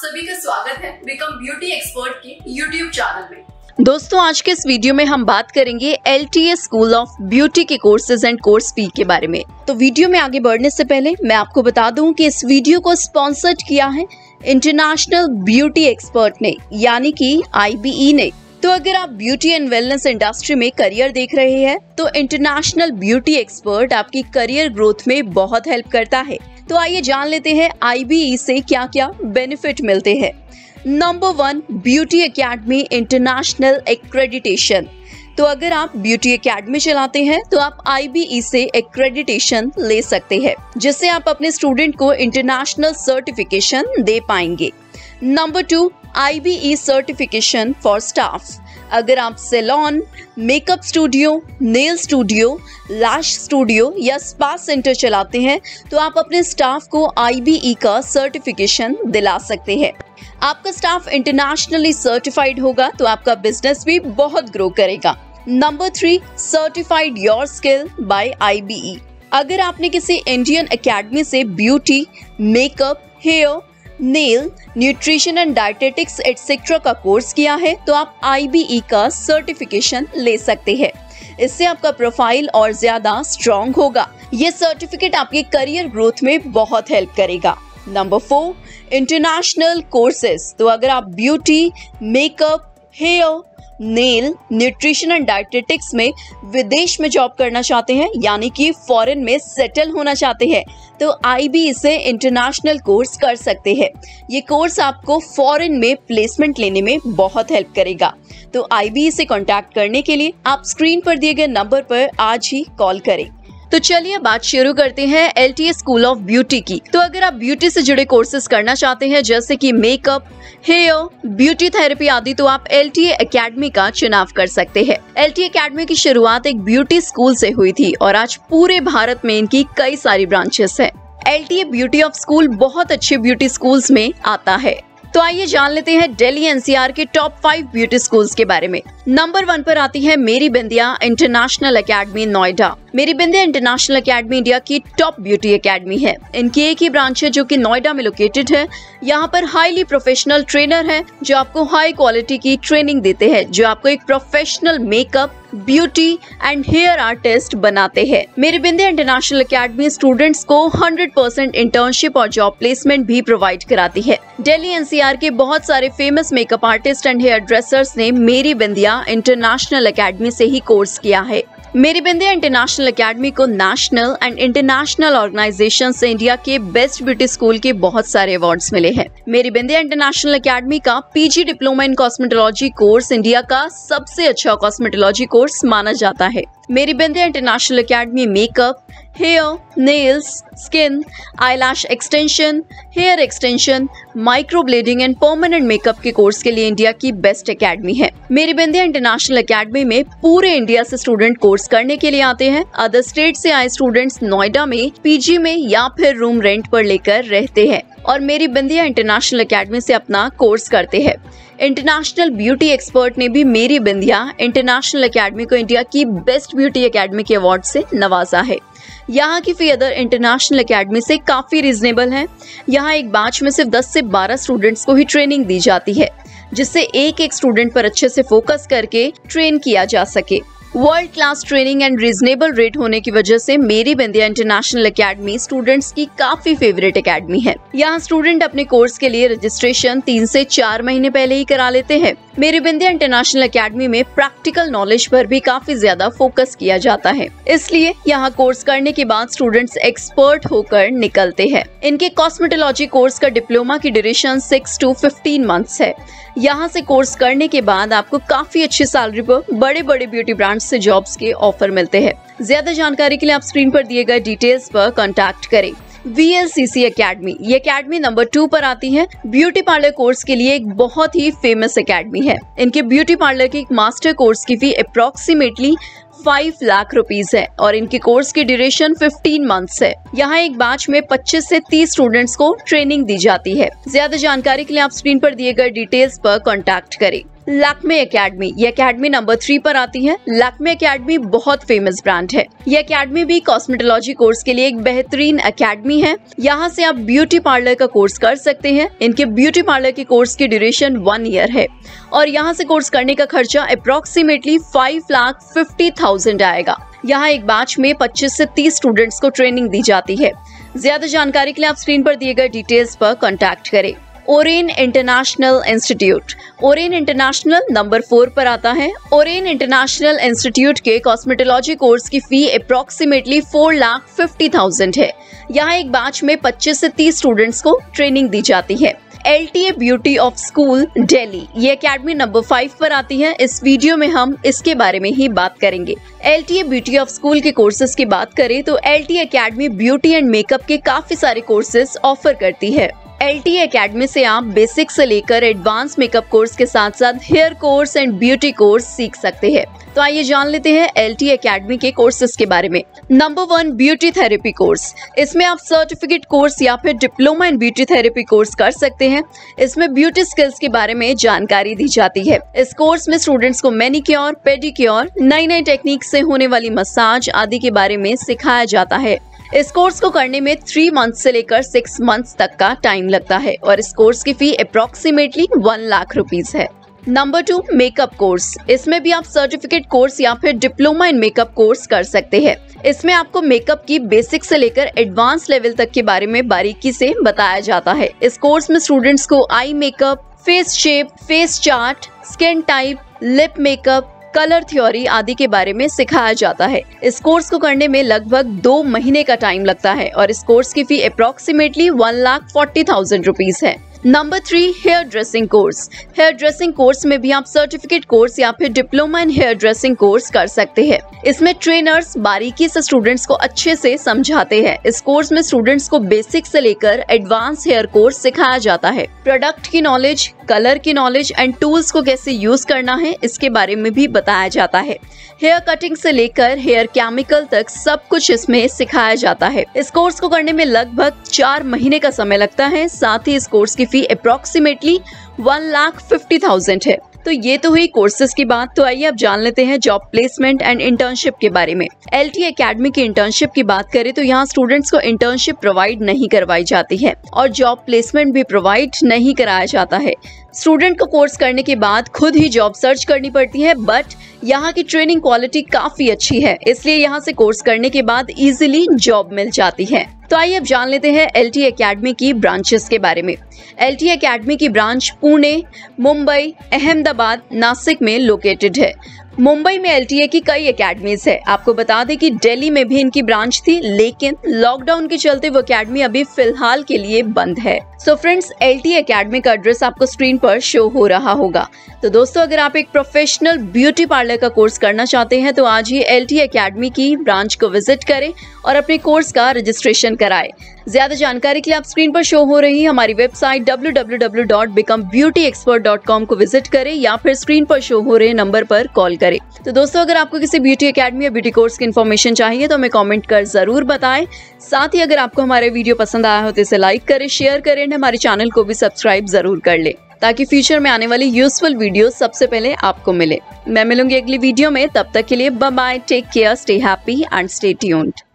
सभी का स्वागत है बिकम ब्यूटी एक्सपर्ट के यूट्यूब चैनल में। दोस्तों, आज के इस वीडियो में हम बात करेंगे LTA स्कूल ऑफ ब्यूटी के कोर्सेज एंड कोर्स फी के बारे में। तो वीडियो में आगे बढ़ने से पहले मैं आपको बता दूं कि इस वीडियो को स्पॉन्सर्ड किया है इंटरनेशनल ब्यूटी एक्सपर्ट ने, यानी कि IBE ने। तो अगर आप ब्यूटी एंड वेलनेस इंडस्ट्री में करियर देख रहे हैं तो इंटरनेशनल ब्यूटी एक्सपर्ट आपकी करियर ग्रोथ में बहुत हेल्प करता है। तो आइए जान लेते हैं IBE से क्या क्या बेनिफिट मिलते हैं। Number 1, beauty academy international accreditation. तो अगर आप ब्यूटी एकेडमी चलाते हैं तो आप IBE से एक्रेडिटेशन ले सकते हैं, जिससे आप अपने स्टूडेंट को इंटरनेशनल सर्टिफिकेशन दे पाएंगे। Number 2, IBE certification for staff. अगर आप salon, makeup studio, nail studio, lash studio या स्पा सेंटर चलाते हैं तो आप अपने स्टाफ को IBE का सर्टिफिकेशन दिला सकते हैं। आपका स्टाफ इंटरनेशनली सर्टिफाइड होगा तो आपका बिजनेस भी बहुत ग्रो करेगा। Number 3, certified your skill by IBE। अगर आपने किसी इंडियन एकेडमी से beauty, makeup, hair, nail, nutrition and dietetics etcetera का कोर्स किया है तो आप IBE का सर्टिफिकेशन ले सकते हैं। इससे आपका प्रोफाइल और ज्यादा स्ट्रॉन्ग होगा। ये सर्टिफिकेट आपके करियर ग्रोथ में बहुत हेल्प करेगा। Number 4, international courses. तो अगर आप beauty, makeup, hair, nail, nutrition and dietetics में विदेश में जॉब करना चाहते हैं, यानी कि फॉरेन में सेटल होना चाहते हैं, तो IBE से इंटरनेशनल कोर्स कर सकते हैं। ये कोर्स आपको फॉरेन में प्लेसमेंट लेने में बहुत हेल्प करेगा। तो IBE से कांटेक्ट करने के लिए आप स्क्रीन पर दिए गए नंबर पर आज ही कॉल करें। तो चलिए बात शुरू करते हैं LTA स्कूल ऑफ ब्यूटी की। तो अगर आप ब्यूटी से जुड़े कोर्सेज करना चाहते हैं, जैसे कि मेकअप, हेयर, ब्यूटी थेरेपी आदि, तो आप LTA एकेडमी का चुनाव कर सकते हैं। LTA एकेडमी की शुरुआत एक ब्यूटी स्कूल से हुई थी और आज पूरे भारत में इनकी कई सारी ब्रांचेस हैं। LTA ब्यूटी ऑफ स्कूल बहुत अच्छे ब्यूटी स्कूल्स में आता है। तो आइए जान लेते हैं दिल्ली NCR के टॉप 5 ब्यूटी स्कूल्स के बारे में। नंबर 1 पर आती है मेरी बिंदिया इंटरनेशनल एकेडमी नोएडा। मेरी बिंदिया इंटरनेशनल एकेडमी इंडिया की टॉप ब्यूटी एकेडमी है। इनकी एक ही ब्रांच है जो कि नोएडा में लोकेटेड है। यहाँ पर हाईली प्रोफेशनल ट्रेनर है जो आपको हाई क्वालिटी की ट्रेनिंग देते हैं, जो आपको एक professional makeup, beauty and hair artist बनाते हैं। Meri Bindiya international academy students को 100% इंटर्नशिप और जॉब प्लेसमेंट भी प्रोवाइड कराती है। दिल्ली NCR के बहुत सारे famous makeup artist and hairdressers ने मेरी बिंदिया इंटरनेशनल एकेडमी से ही कोर्स किया है। मेरी बिंदिया इंटरनेशनल एकेडमी को नेशनल एंड इंटरनेशनल ऑर्गेनाइजेशन से इंडिया के बेस्ट ब्यूटी स्कूल के बहुत सारे अवार्ड्स मिले हैं। मेरी बिंदिया इंटरनेशनल एकेडमी का PG diploma in cosmetology course India का सबसे अच्छा कॉस्मेटोलॉजी कोर्स माना जाता है। Meri Bindiya international academy makeup, hair, nails, skin, eyelash extension, hair extension, microblading and permanent makeup के कोर्स के लिए इंडिया की बेस्ट एकेडमी है। मेरी बिंदिया इंटरनेशनल एकेडमी में पूरे इंडिया से स्टूडेंट कोर्स करने के लिए आते हैं। अदर स्टेट से आए स्टूडेंट्स नोएडा में PG में या फिर रूम रेंट पर लेकर रहते हैं और मेरी बिंदिया इंटरनेशनल एकेडमी से अपना कोर्स करते हैं। इंटरनेशनल ब्यूटी एक्सपर्ट ने भी मेरी बिंदिया इंटरनेशनल एकेडमी को इंडिया की बेस्ट ब्यूटी एकेडमी के अवार्ड से नवाजा है। यहाँ की फी अदर इंटरनेशनल एकेडमी से काफी रीजनेबल है। यहाँ एक बैच में सिर्फ 10 से 12 स्टूडेंट्स को ही ट्रेनिंग दी जाती है, जिससे एक एक स्टूडेंट पर अच्छे से फोकस करके ट्रेन किया जा सके। World class training and reasonable rate होने की वजह से मेरी बिंदिया इंटरनेशनल एकेडमी स्टूडेंट्स की काफी फेवरेट एकेडमी है। यहाँ स्टूडेंट अपने कोर्स के लिए रजिस्ट्रेशन 3 से 4 महीने पहले ही करा लेते हैं। मेरी बिंदिया इंटरनेशनल एकेडमी में प्रैक्टिकल नॉलेज पर भी काफी ज्यादा फोकस किया जाता है, इसलिए यहाँ कोर्स करने के बाद स्टूडेंट्स एक्सपर्ट होकर निकलते हैं। इनके कॉस्मेटोलॉजी कोर्स का डिप्लोमा की ड्यूरेशन 6 to 15 मंथ्स है। यहाँ से कोर्स करने के बाद आपको काफी अच्छी सैलरी पर बड़े बड़े ब्यूटी ब्रांड्स से जॉब्स के ऑफर मिलते हैं। ज्यादा जानकारी के लिए आप स्क्रीन पर दिए गए डिटेल्स पर कांटेक्ट करें। VLCC एकेडमी, ये एकेडमी नंबर 2 पर आती है। ब्यूटी पार्लर कोर्स के लिए एक बहुत ही फेमस एकेडमी है। इनके ब्यूटी पार्लर के एक मास्टर कोर्स की फी अप्रोक्सीमेटली 5 लाख रुपीस है और इनके कोर्स की ड्यूरेशन 15 मंथ्स है। यहाँ एक बैच में 25 से 30 स्टूडेंट्स को ट्रेनिंग दी जाती है। ज्यादा जानकारी के लिए आप स्क्रीन पर दिए गए डिटेल्स पर कांटेक्ट करें। लैक्मे एकेडमी, ये एकेडमी नंबर 3 पर आती है। लैक्मे एकेडमी बहुत फेमस ब्रांड है। ये एकेडमी भी कॉस्मेटोलॉजी कोर्स के लिए एक बेहतरीन एकेडमी है। यहाँ से आप ब्यूटी पार्लर का कोर्स कर सकते हैं। इनके ब्यूटी पार्लर के कोर्स की ड्यूरेशन 1 ईयर है और यहाँ से कोर्स करने का खर्चा अप्रोक्सीमेटली 5,50,000 आएगा। यहाँ एक बैच में 25 से 30 स्टूडेंट्स को ट्रेनिंग दी जाती है। ज्यादा जानकारी के लिए आप स्क्रीन पर दिए गए डिटेल्स पर कॉन्टैक्ट करें। Orane international institute, Orane international number 4 पर आता है। ओरेन इंटरनेशनल इंस्टीट्यूट के कॉस्मेटोलॉजी कोर्स की फी अप्रोक्सीमेटली 4,50,000 है। यहाँ एक बैच में 25 से 30 स्टूडेंट्स को ट्रेनिंग दी जाती है। LTA beauty of school Delhi, ये एकेडमी नंबर 5 पर आती है। इस वीडियो में हम इसके बारे में ही बात करेंगे। LTA ब्यूटी ऑफ स्कूल के कोर्सेज की बात करें तो LTA academy beauty and makeup के काफी सारे कोर्सेज ऑफर करती है। LTA एकेडमी से आप बेसिक से लेकर एडवांस मेकअप कोर्स के साथ साथ hair course and beauty course सीख सकते हैं। तो आइए जान लेते हैं LTA एकेडमी के कोर्सेज के बारे में। Number 1, beauty therapy course. इसमें आप सर्टिफिकेट कोर्स या फिर diploma in beauty therapy course कर सकते हैं। इसमें ब्यूटी स्किल्स के बारे में जानकारी दी जाती है। इस कोर्स में स्टूडेंट्स को मैनिक्योर, पेडिक्योर, नई टेक्निक से होने वाली मसाज आदि के बारे में सिखाया जाता है। इस कोर्स को करने में 3 मंथ से लेकर 6 मंथ्स तक का टाइम लगता है और इस कोर्स की फी अप्रोक्सीमेटली 1 लाख रुपीस है। Number 2, makeup course. इसमें भी आप सर्टिफिकेट कोर्स या फिर डिप्लोमा इन मेकअप कोर्स कर सकते हैं। इसमें आपको मेकअप की बेसिक से लेकर एडवांस लेवल तक के बारे में बारीकी से बताया जाता है। इस कोर्स में स्टूडेंट्स को eye makeup, face shape, face chart, skin type, lip makeup, colour theory आदि के बारे में सिखाया जाता है। इस कोर्स को करने में लगभग 2 महीने का टाइम लगता है और इस कोर्स की फी अप्रोक्सीमेटली 1,40,000 रुपीस है। Number 3, hairdressing course. Hairdressing course में भी आप सर्टिफिकेट कोर्स या फिर diploma in hairdressing course कर सकते हैं। इसमें ट्रेनर्स बारीकी से स्टूडेंट्स को अच्छे से समझाते हैं। इस कोर्स में स्टूडेंट्स को बेसिक से लेकर एडवांस हेयर कोर्स सिखाया जाता है। प्रोडक्ट की नॉलेज, कलर की नॉलेज एंड टूल्स को कैसे यूज करना है इसके बारे में भी बताया जाता है। हेयर कटिंग से लेकर हेयर केमिकल तक सब कुछ इसमें सिखाया जाता है। इस कोर्स को करने में लगभग 4 महीने का समय लगता है। साथ ही इस कोर्स की फी अप्रोक्सीमेटली 1,50,000 है। तो ये तो हुई कोर्सेज की बात। तो आइए अब जान लेते हैं जॉब प्लेसमेंट एंड इंटर्नशिप के बारे में। LTA एकेडमी की इंटर्नशिप की बात करें तो यहाँ स्टूडेंट्स को इंटर्नशिप प्रोवाइड नहीं करवाई जाती है और जॉब प्लेसमेंट भी प्रोवाइड नहीं कराया जाता है। स्टूडेंट को कोर्स करने के बाद खुद ही जॉब सर्च करनी पड़ती है, बट यहाँ की ट्रेनिंग क्वालिटी काफी अच्छी है, इसलिए यहाँ से कोर्स करने के बाद इजीली जॉब मिल जाती है। तो आइए अब जान लेते हैं LTA एकेडमी की ब्रांचेस के बारे में। LTA एकेडमी की ब्रांच पुणे, मुंबई, अहमदाबाद, नासिक में लोकेटेड है। मुंबई में LTA की कई एकेडमीज है। आपको बता दें कि दिल्ली में भी इनकी ब्रांच थी, लेकिन लॉकडाउन के चलते वो एकेडमी अभी फिलहाल के लिए बंद है। सो फ्रेंड्स, LTA एकेडमी का एड्रेस आपको स्क्रीन पर शो हो रहा होगा। तो दोस्तों, अगर आप एक प्रोफेशनल ब्यूटी पार्लर का कोर्स करना चाहते हैं तो आज ही LTA एकेडमी की ब्रांच को विजिट करें और अपने कोर्स का रजिस्ट्रेशन कराएं। ज्यादा जानकारी के लिए आप स्क्रीन पर शो हो रही हमारी वेबसाइट www.becomebeautyexpert.com को विजिट करें या फिर स्क्रीन पर शो हो रहे नंबर पर कॉल करें। तो दोस्तों, अगर आपको किसी ब्यूटी एकेडमी या ब्यूटी कोर्स की इन्फॉर्मेशन चाहिए तो हमें कमेंट कर जरूर बताएं। साथ ही अगर आपको हमारे वीडियो पसंद आया हो तो इसे लाइक करें, शेयर करें, हमारे चैनल को भी सब्सक्राइब जरूर कर ले ताकि फ्यूचर में आने वाली यूजफुल वीडियो सबसे पहले आपको मिले। मैं मिलूंगी अगली वीडियो में, तब तक के लिए bye bye, take care, stay happy and stay tuned.